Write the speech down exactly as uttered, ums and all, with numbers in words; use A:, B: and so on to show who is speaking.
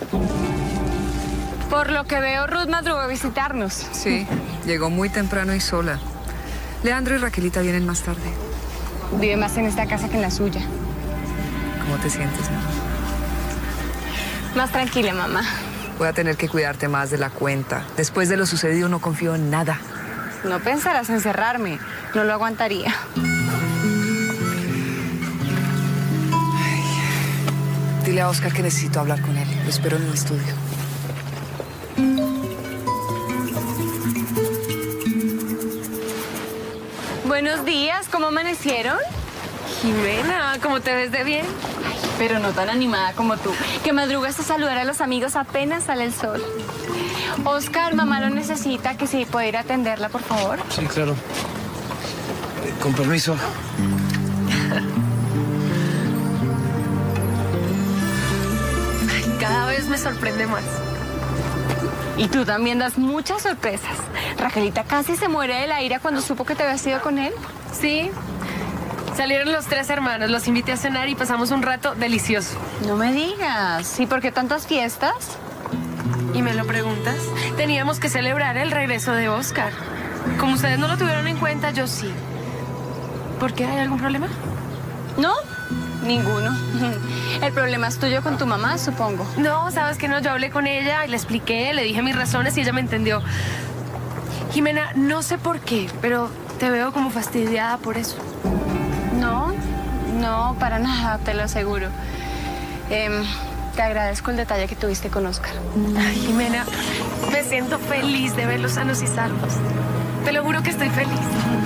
A: Por lo que veo, Ruth madrugó a visitarnos.
B: Sí, llegó muy temprano y sola. Leandro y Raquelita vienen más tarde.
A: Vive más en esta casa que en la suya.
B: ¿Cómo te sientes, mamá?
A: Más tranquila, mamá.
B: Voy a tener que cuidarte más de la cuenta. Después de lo sucedido no confío en nada.
A: No pensarás en cerrarme. No lo aguantaría.
B: Ay. Dile a Oscar que necesito hablar con él. Lo espero en el estudio.
A: Buenos días, ¿cómo amanecieron?
C: Jimena, ¿cómo te ves de bien?
A: Ay, pero no tan animada como tú, que madrugas a saludar a los amigos apenas sale el sol. Oscar, mamá lo necesita, que si puede ir a atenderla, por favor.
D: Sí, claro. Eh, con permiso.
C: Ay, cada vez me sorprende más.
A: Y tú también das muchas sorpresas. Raquelita casi se muere de la ira cuando supo que te habías ido con él.
C: Sí, salieron los tres hermanos, los invité a cenar y pasamos un rato delicioso.
A: No me digas. ¿Y por qué tantas fiestas?
C: ¿Y me lo preguntas? Teníamos que celebrar el regreso de Oscar. Como ustedes no lo tuvieron en cuenta, yo sí. ¿Por qué? ¿Hay algún problema?
A: No, ninguno. El problema es tuyo con tu mamá, supongo.
C: No, ¿sabes qué? No, yo hablé con ella y le expliqué, le dije mis razones y ella me entendió. Jimena, no sé por qué, pero te veo como fastidiada por eso.
A: No, no, para nada, te lo aseguro. Eh, te agradezco el detalle que tuviste con Oscar.
C: Ay, Jimena, me siento feliz de verlos sanos y salvos. Te lo juro que estoy feliz.